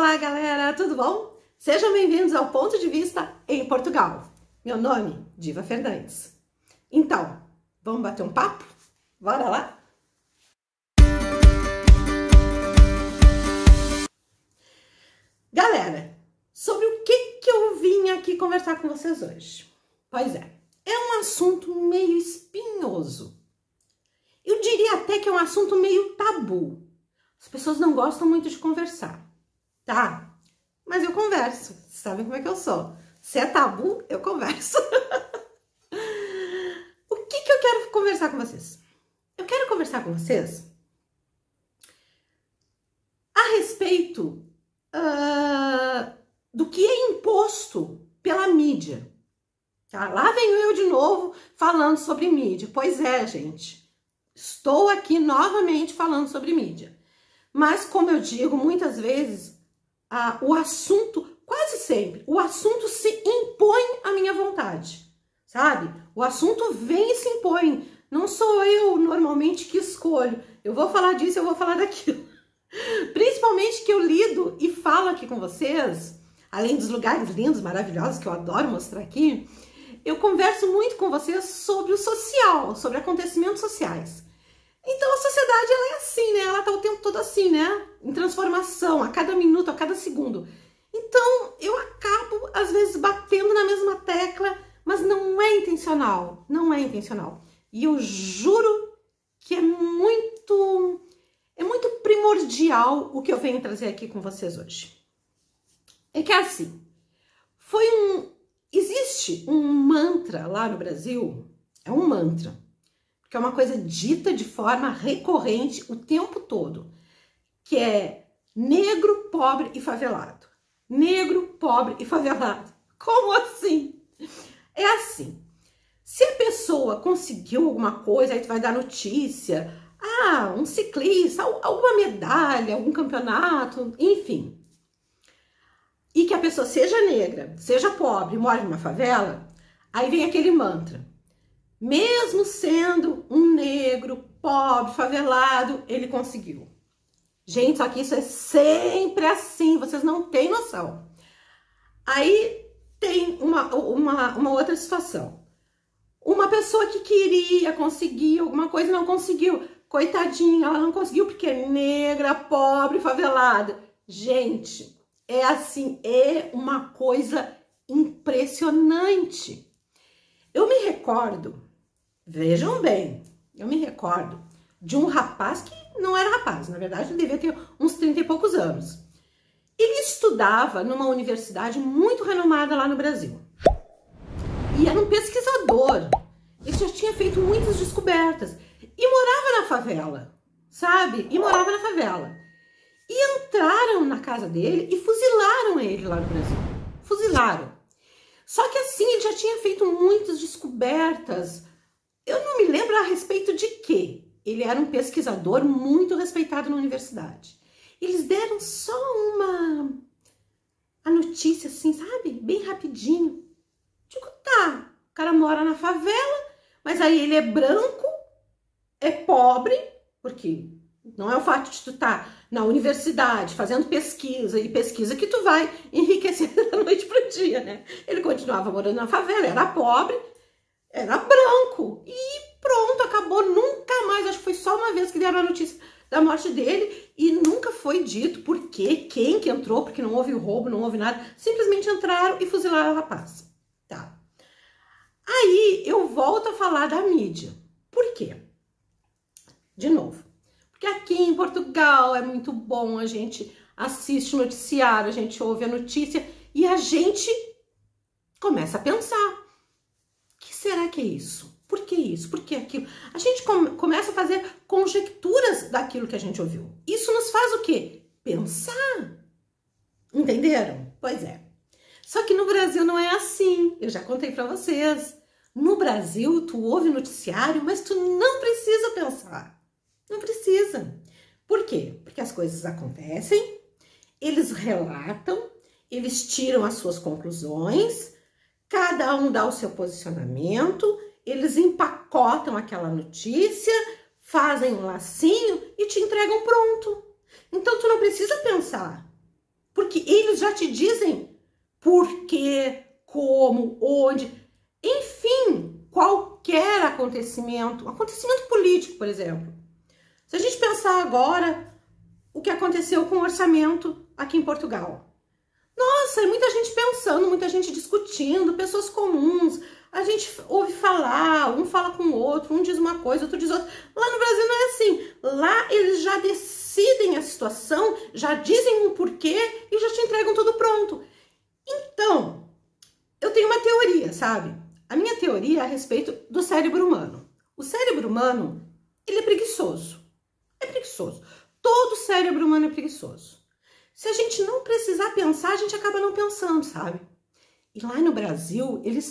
Olá, galera, tudo bom? Sejam bem-vindos ao Ponto de Vista em Portugal. Meu nome, Diva Fernandes. Então, vamos bater um papo? Bora lá? Galera, sobre o que eu vim aqui conversar com vocês hoje? Pois é um assunto meio espinhoso. Eu diria até que é um assunto meio tabu. As pessoas não gostam muito de conversar, tá? Mas eu converso, vocês sabem como é que eu sou. Se é tabu, eu converso. O que eu quero conversar com vocês? Eu quero conversar com vocês a respeito do que é imposto pela mídia. Tá? Lá venho eu de novo falando sobre mídia. Pois é, gente. Estou aqui novamente falando sobre mídia. Mas, como eu digo, muitas vezes, o assunto, quase sempre, o assunto se impõe à minha vontade, sabe? O assunto vem e se impõe. Não sou eu, normalmente, que escolho. Eu vou falar disso, eu vou falar daquilo. Principalmente que eu lido e falo aqui com vocês, além dos lugares lindos, maravilhosos, que eu adoro mostrar aqui, eu converso muito com vocês sobre o social, sobre acontecimentos sociais. Então a sociedade, ela é assim, né? Ela tá o tempo todo assim, né? Em transformação, a cada minuto, a cada segundo. Então eu acabo, às vezes, batendo na mesma tecla, mas não é intencional. Não é intencional. E eu juro que é muito primordial o que eu venho trazer aqui com vocês hoje. É que assim, existe um mantra lá no Brasil, é um mantra, que é uma coisa dita de forma recorrente o tempo todo, que é negro, pobre e favelado. Negro, pobre e favelado. Como assim? É assim, se a pessoa conseguiu alguma coisa, aí tu vai dar notícia, um ciclista, alguma medalha, algum campeonato, enfim. E que a pessoa seja negra, seja pobre, mora numa favela, aí vem aquele mantra. Mesmo sendo um negro, pobre, favelado, ele conseguiu. Gente, só que isso é sempre assim, vocês não têm noção. Aí tem uma outra situação. Uma pessoa que queria conseguir alguma coisa e não conseguiu. Coitadinha, ela não conseguiu porque é negra, pobre, favelada. Gente, é assim, é uma coisa impressionante. Eu me recordo, vejam bem, eu me recordo de um rapaz que não era rapaz, na verdade ele devia ter uns 30 e poucos anos. Ele estudava numa universidade muito renomada lá no Brasil. E era um pesquisador. Ele já tinha feito muitas descobertas. E morava na favela, sabe? E morava na favela. E entraram na casa dele e fuzilaram ele lá no Brasil. Fuzilaram. Só que assim, ele já tinha feito muitas descobertas. Eu não me lembro a respeito de quê. Ele era um pesquisador muito respeitado na universidade. Eles deram só a notícia assim, sabe? Bem rapidinho. Digo, tá, o cara mora na favela, mas aí ele é branco, é pobre, porque não é o fato de tu estar na universidade fazendo pesquisa, e pesquisa que tu vai enriquecer da noite pro dia, né? Ele continuava morando na favela, era pobre, era branco, e pronto, acabou, nunca mais, acho que foi só uma vez que deram a notícia da morte dele, e nunca foi dito por quê, quem que entrou, porque não houve roubo, não houve nada, simplesmente entraram e fuzilaram o rapaz, tá? Aí eu volto a falar da mídia. Por quê? De novo, porque aqui em Portugal é muito bom, a gente assiste o noticiário, a gente ouve a notícia e a gente começa a pensar. O que será que é isso? Por que isso? Por que aquilo? A gente começa a fazer conjecturas daquilo que a gente ouviu. Isso nos faz o quê? Pensar. Entenderam? Pois é. Só que no Brasil não é assim. Eu já contei pra vocês. No Brasil, tu ouve noticiário, mas tu não precisa pensar. Não precisa. Por quê? Porque as coisas acontecem, eles relatam, eles tiram as suas conclusões, cada um dá o seu posicionamento, eles empacotam aquela notícia, fazem um lacinho e te entregam pronto. Então, tu não precisa pensar. Porque eles já te dizem por quê, como, onde, enfim, qualquer acontecimento político, por exemplo. Se a gente pensar agora o que aconteceu com o orçamento aqui em Portugal. Nossa, muita gente pensando, muita gente discutindo, pessoas comuns, a gente ouve falar, um fala com o outro, um diz uma coisa, outro diz outra. Lá no Brasil não é assim. Lá eles já decidem a situação, já dizem um porquê e já te entregam tudo pronto. Então, eu tenho uma teoria, sabe? A minha teoria é a respeito do cérebro humano. O cérebro humano, ele é preguiçoso. É preguiçoso. Todo cérebro humano é preguiçoso. Se a gente não precisar pensar, a gente acaba não pensando, sabe? E lá no Brasil, eles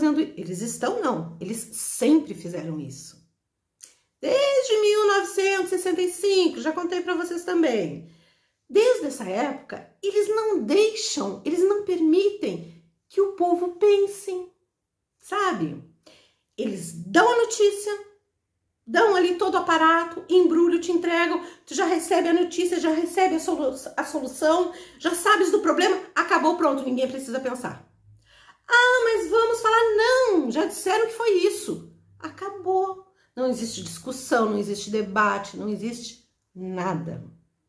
sempre fizeram isso. Desde 1965, já contei para vocês também. Desde essa época, eles não permitem que o povo pense, sabe? Eles dão a notícia, dão ali todo o aparato, embrulho, te entregam, tu já recebe a notícia, já recebe a solução, já sabes do problema, acabou, pronto, ninguém precisa pensar. Ah, mas vamos falar, não, já disseram que foi isso, acabou. Não existe discussão, não existe debate, não existe nada.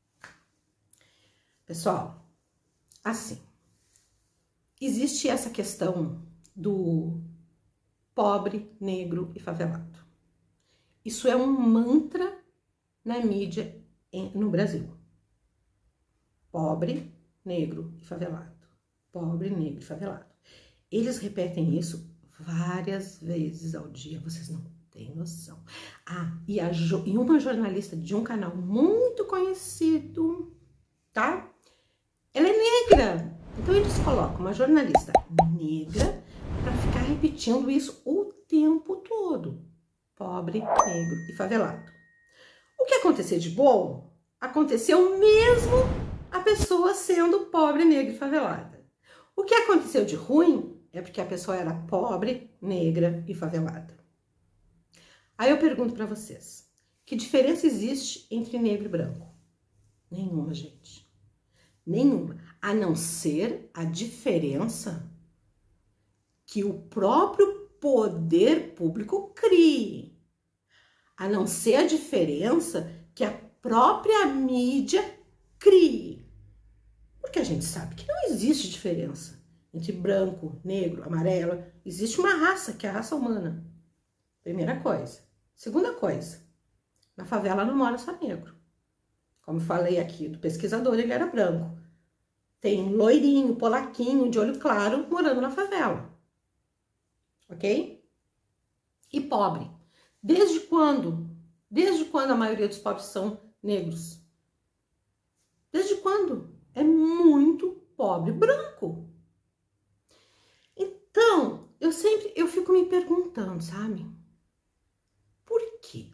Pessoal, assim, existe essa questão do pobre, negro e favelado. Isso é um mantra na mídia no Brasil. Pobre, negro e favelado. Pobre, negro e favelado. Eles repetem isso várias vezes ao dia, vocês não têm noção. Ah, e uma jornalista de um canal muito conhecido, tá? Ela é negra. Então eles colocam uma jornalista negra para ficar repetindo isso o tempo todo. Pobre, negro e favelado. O que aconteceu de bom, aconteceu mesmo a pessoa sendo pobre, negra e favelada. O que aconteceu de ruim é porque a pessoa era pobre, negra e favelada. Aí eu pergunto para vocês, que diferença existe entre negro e branco? Nenhuma, gente. Nenhuma. A não ser a diferença que o próprio poder público crie. A não ser a diferença que a própria mídia crie. Porque a gente sabe que não existe diferença entre branco, negro, amarelo. Existe uma raça, que é a raça humana. Primeira coisa. Segunda coisa, na favela não mora só negro. Como eu falei aqui do pesquisador, ele era branco. Tem loirinho, polaquinho, de olho claro, morando na favela. Ok? E pobre. Desde quando? Desde quando a maioria dos pobres são negros? Desde quando? É muito pobre branco. Então, eu fico me perguntando, sabe? Por quê?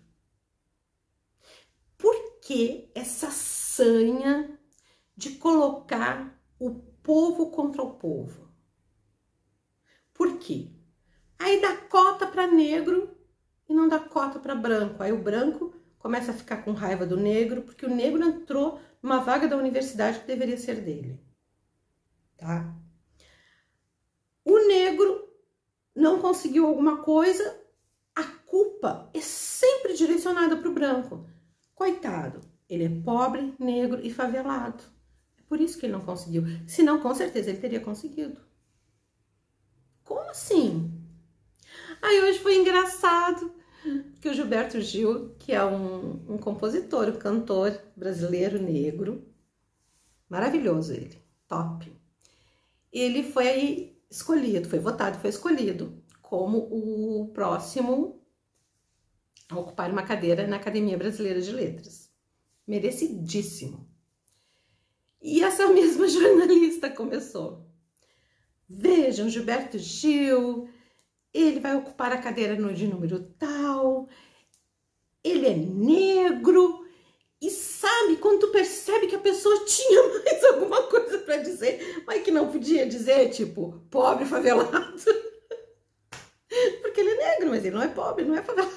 Por que essa sanha de colocar o povo contra o povo? Por quê? Aí dá cota para negro e não dá cota para branco. Aí o branco começa a ficar com raiva do negro, porque o negro entrou numa vaga da universidade que deveria ser dele. Tá? O negro não conseguiu alguma coisa, a culpa é sempre direcionada para o branco. Coitado, ele é pobre, negro e favelado. É por isso que ele não conseguiu. Senão, com certeza, ele teria conseguido. Como assim? Aí hoje foi engraçado que o Gilberto Gil, que é um compositor, um cantor brasileiro negro, maravilhoso ele, top. Ele foi escolhido, foi votado, foi escolhido como o próximo a ocupar uma cadeira na Academia Brasileira de Letras. Merecidíssimo. E essa mesma jornalista começou. Vejam, Gilberto Gil, ele vai ocupar a cadeira de número tal, ele é negro, e sabe, quando tu percebe que a pessoa tinha mais alguma coisa para dizer, mas que não podia dizer, tipo, pobre favelado. Porque ele é negro, mas ele não é pobre, não é favelado.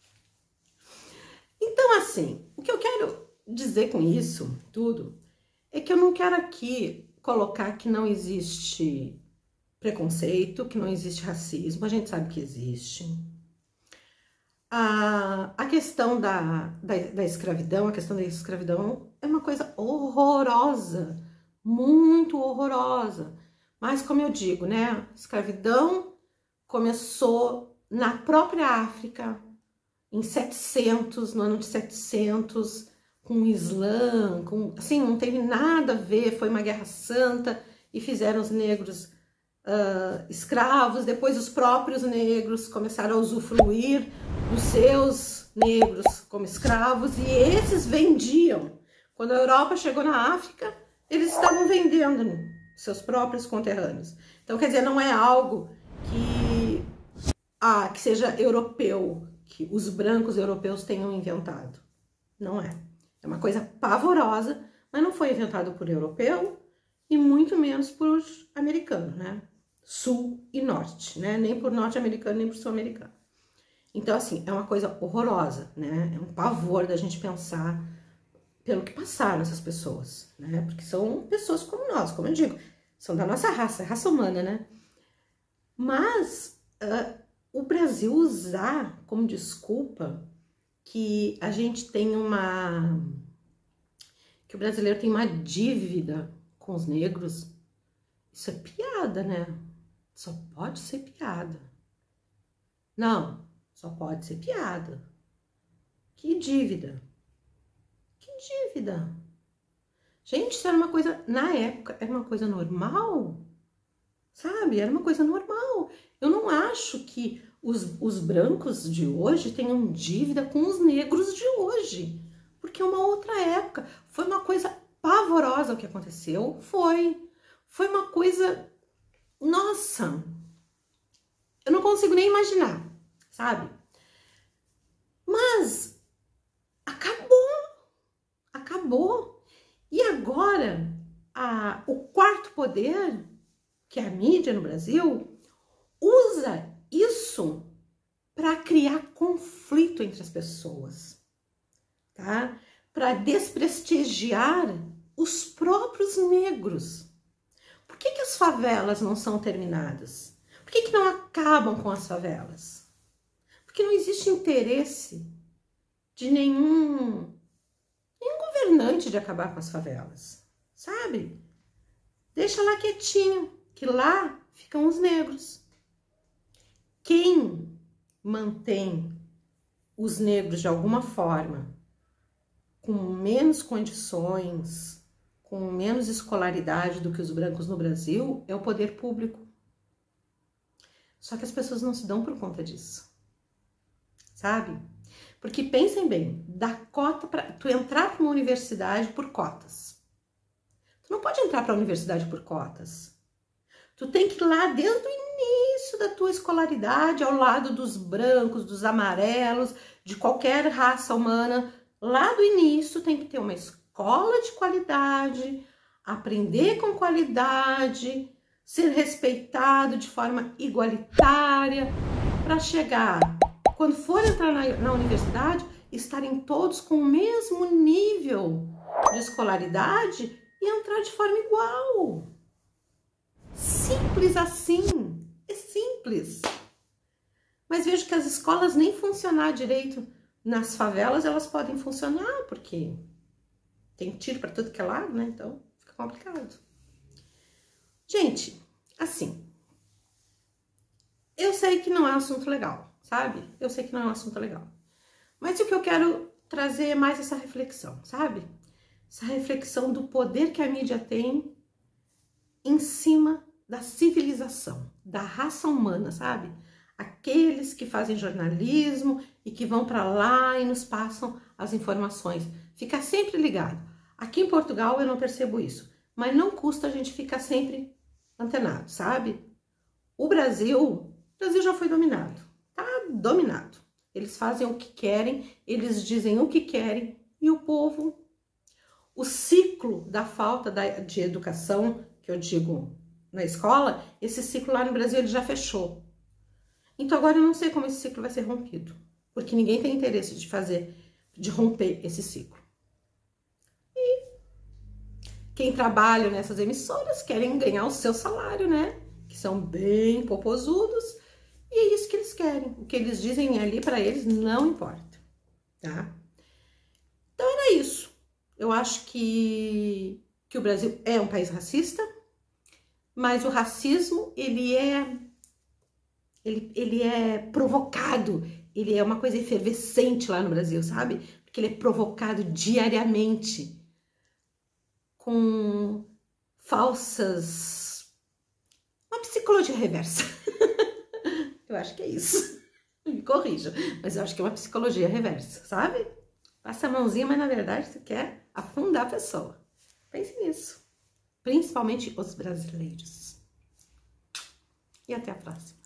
Então, assim, o que eu quero dizer com isso tudo é que eu não quero aqui colocar que não existe preconceito, que não existe racismo, a gente sabe que existe. A questão da escravidão, a questão da escravidão é uma coisa horrorosa, muito horrorosa. Mas, como eu digo, né, a escravidão começou na própria África, em 700, no ano de 700, com o Islã, assim, não teve nada a ver, foi uma guerra santa e fizeram os negros escravos. Depois os próprios negros começaram a usufruir dos seus negros como escravos e esses vendiam. Quando a Europa chegou na África, eles estavam vendendo seus próprios conterrâneos. Então, quer dizer, não é algo que seja europeu, que os brancos europeus tenham inventado. Não é. É uma coisa pavorosa, mas não foi inventado por europeu e muito menos por americano, né? Sul e norte, né? Nem por norte-americano, nem por sul-americano. Então, assim, é uma coisa horrorosa, né? É um pavor da gente pensar pelo que passaram essas pessoas, né? Porque são pessoas como nós, como eu digo, são da nossa raça, raça humana, né? Mas o Brasil usar como desculpa que a gente tem que o brasileiro tem uma dívida com os negros, isso é piada, né? Só pode ser piada. Não, só pode ser piada. Que dívida? Que dívida? Gente, isso era uma coisa, na época, era uma coisa normal, sabe? Era uma coisa normal. Eu não acho que os brancos de hoje tenham dívida com os negros de hoje, porque é uma outra época. Foi uma coisa pavorosa o que aconteceu, foi uma coisa, nossa, eu não consigo nem imaginar, sabe? Mas acabou. E agora, o quarto poder, que é a mídia no Brasil, usa isso para criar conflito entre as pessoas, tá? Para desprestigiar os próprios negros. Por que as favelas não são terminadas? Por que não acabam com as favelas? Porque não existe interesse de nenhum governante de acabar com as favelas, sabe? Deixa lá quietinho, que lá ficam os negros. Quem mantém os negros de alguma forma com menos condições, com menos escolaridade do que os brancos no Brasil, é o poder público. Só que as pessoas não se dão por conta disso, sabe? Porque pensem bem, dá cota para tu entrar para uma universidade por cotas. Tu não pode entrar para a universidade por cotas. Tu tem que ir lá desde o início da tua escolaridade, ao lado dos brancos, dos amarelos, de qualquer raça humana. Lá do início tem que ter uma escola de qualidade, aprender com qualidade, ser respeitado de forma igualitária, para chegar, quando for entrar na universidade, estarem todos com o mesmo nível de escolaridade e entrar de forma igual. Simples assim, é simples. Mas vejo que as escolas nem funcionar direito nas favelas, elas podem funcionar, porque tem tiro para tudo que é lado, né? Então fica complicado. Gente, assim, eu sei que não é um assunto legal, sabe? Eu sei que não é um assunto legal. Mas o que eu quero trazer é mais essa reflexão, sabe? Essa reflexão do poder que a mídia tem em cima da civilização, da raça humana, sabe? Aqueles que fazem jornalismo e que vão para lá e nos passam as informações. Fica sempre ligado. Aqui em Portugal eu não percebo isso, mas não custa a gente ficar sempre antenado, sabe? O Brasil já foi dominado, tá dominado. Eles fazem o que querem, eles dizem o que querem e o povo, o ciclo da falta de educação, que eu digo na escola, esse ciclo lá no Brasil ele já fechou. Então agora eu não sei como esse ciclo vai ser rompido, porque ninguém tem interesse de romper esse ciclo. E Quem trabalha nessas emissoras querem ganhar o seu salário, né? Que são bem popozudos. E é isso que eles querem. O que eles dizem ali para eles não importa, tá? Então era isso. Eu acho que o Brasil é um país racista, mas o racismo, ele é provocado, ele é uma coisa efervescente lá no Brasil, sabe? Porque ele é provocado diariamente com falsas... uma psicologia reversa. Eu acho que é isso. Me corrija, mas eu acho que é uma psicologia reversa, sabe? Passa a mãozinha, mas na verdade você quer afundar a pessoa. Pense nisso. Principalmente os brasileiros. E até a próxima.